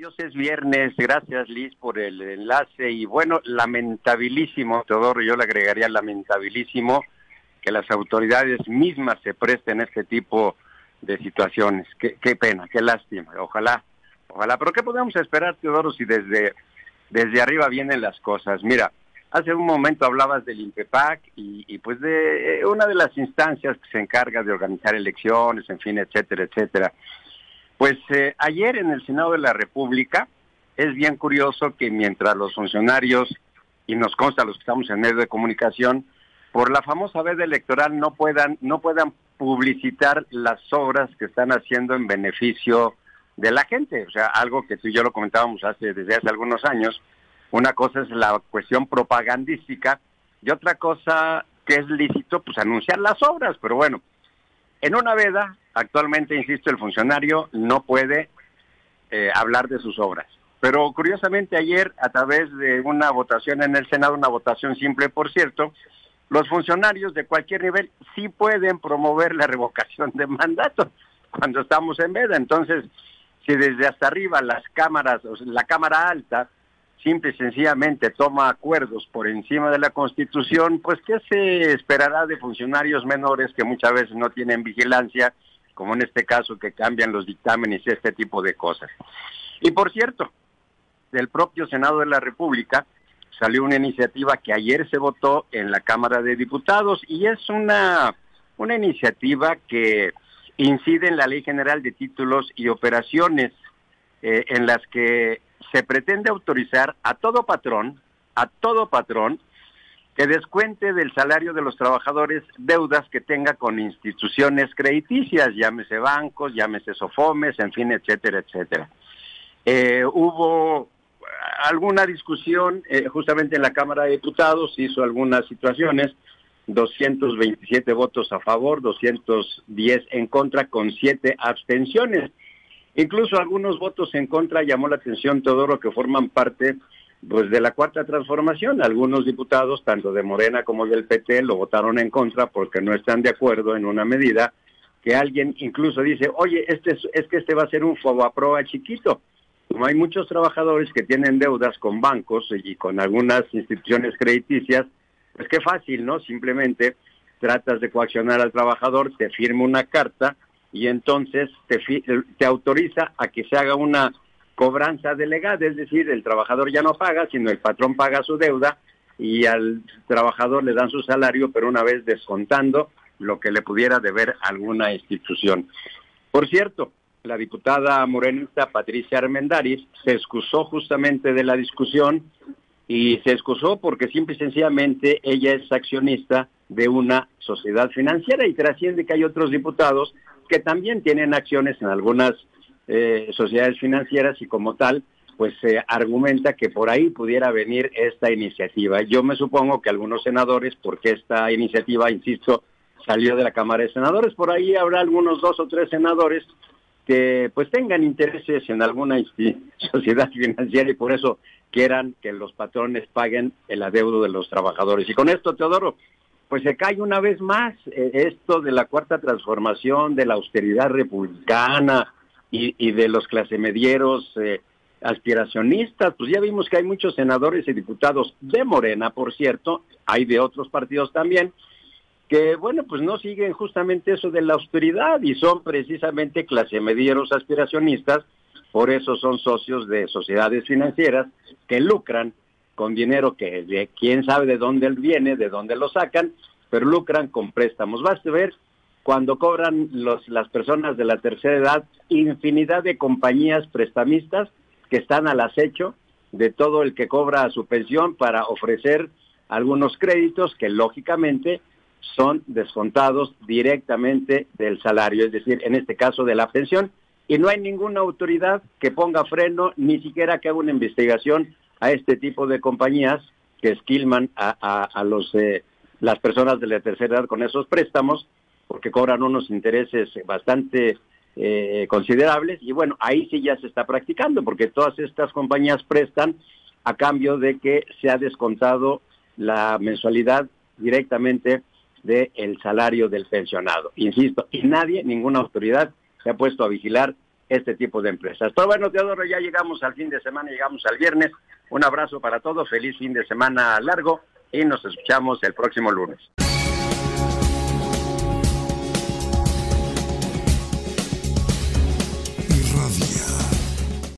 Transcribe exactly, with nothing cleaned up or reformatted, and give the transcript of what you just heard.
Dios es viernes. Gracias, Liz, por el enlace. Y bueno, lamentabilísimo, Teodoro, yo le agregaría lamentabilísimo que las autoridades mismas se presten a este tipo de situaciones. Qué, qué pena, qué lástima. Ojalá, ojalá. Pero ¿qué podemos esperar, Teodoro, si desde, desde arriba vienen las cosas? Mira, hace un momento hablabas del INPEPAC y, y pues de una de las instancias que se encarga de organizar elecciones, en fin, etcétera, etcétera. Pues eh, ayer en el Senado de la República es bien curioso que mientras los funcionarios, y nos consta los que estamos en medio de comunicación, por la famosa veda electoral no puedan, no puedan publicitar las obras que están haciendo en beneficio de la gente. O sea, algo que tú y yo lo comentábamos hace, desde hace algunos años. Una cosa es la cuestión propagandística y otra cosa que es lícito, pues anunciar las obras. Pero bueno, en una veda, actualmente, insisto, el funcionario no puede eh, hablar de sus obras. Pero curiosamente ayer, a través de una votación en el Senado, una votación simple, por cierto, los funcionarios de cualquier nivel sí pueden promover la revocación de mandato cuando estamos en veda. Entonces, si desde hasta arriba las cámaras, o sea, la Cámara Alta, simple y sencillamente toma acuerdos por encima de la Constitución, pues ¿qué se esperará de funcionarios menores que muchas veces no tienen vigilancia, como en este caso que cambian los dictámenes y este tipo de cosas? Y por cierto, del propio Senado de la República salió una iniciativa que ayer se votó en la Cámara de Diputados y es una, una iniciativa que incide en la Ley General de Títulos y Operaciones, eh, en las que se pretende autorizar a todo patrón, a todo patrón, que descuente del salario de los trabajadores deudas que tenga con instituciones crediticias, llámese bancos, llámese Sofomes, en fin, etcétera, etcétera. Eh, hubo alguna discusión eh, justamente en la Cámara de Diputados, hizo algunas situaciones, doscientos veintisiete votos a favor, doscientos diez en contra, con siete abstenciones. Incluso algunos votos en contra llamó la atención, Teodoro, que forman parte pues de la Cuarta Transformación. Algunos diputados, tanto de Morena como del P T, lo votaron en contra porque no están de acuerdo en una medida que alguien incluso dice, oye, este es, es que este va a ser un fobaproa chiquito. Como hay muchos trabajadores que tienen deudas con bancos y con algunas instituciones crediticias, pues qué fácil, ¿no? Simplemente tratas de coaccionar al trabajador, te firma una carta y entonces te, te autoriza a que se haga una cobranza delegada, es decir, el trabajador ya no paga, sino el patrón paga su deuda y al trabajador le dan su salario, pero una vez descontando lo que le pudiera deber alguna institución. Por cierto, la diputada morenista Patricia Armendáriz se excusó justamente de la discusión y se excusó porque simple y sencillamente ella es accionista de una sociedad financiera y trasciende que hay otros diputados que también tienen acciones en algunas eh, sociedades financieras y como tal, pues se eh, argumenta que por ahí pudiera venir esta iniciativa. Yo me supongo que algunos senadores, porque esta iniciativa, insisto, salió de la Cámara de Senadores, por ahí habrá algunos dos o tres senadores que pues tengan intereses en alguna sociedad financiera y por eso quieran que los patrones paguen el adeudo de los trabajadores. Y con esto, Teodoro, pues se cae una vez más eh, esto de la Cuarta Transformación, de la austeridad republicana y, y de los clasemedieros eh, aspiracionistas. Pues ya vimos que hay muchos senadores y diputados de Morena, por cierto, hay de otros partidos también, que bueno, pues no siguen justamente eso de la austeridad y son precisamente clasemedieros aspiracionistas, por eso son socios de sociedades financieras que lucran con dinero que de quién sabe de dónde viene, de dónde lo sacan, pero lucran con préstamos. Basta ver cuando cobran los, las personas de la tercera edad, infinidad de compañías prestamistas que están al acecho de todo el que cobra su pensión para ofrecer algunos créditos que lógicamente son descontados directamente del salario, es decir, en este caso de la pensión, y no hay ninguna autoridad que ponga freno, ni siquiera que haga una investigación a este tipo de compañías que esquilman a, a, a los eh, las personas de la tercera edad con esos préstamos, porque cobran unos intereses bastante eh, considerables, y bueno, ahí sí ya se está practicando, porque todas estas compañías prestan a cambio de que se ha descontado la mensualidad directamente del salario del pensionado. Insisto, y nadie, ninguna autoridad se ha puesto a vigilar este tipo de empresas. Pero bueno, Teodoro, ya llegamos al fin de semana, llegamos al viernes. Un abrazo para todos, feliz fin de semana largo y nos escuchamos el próximo lunes.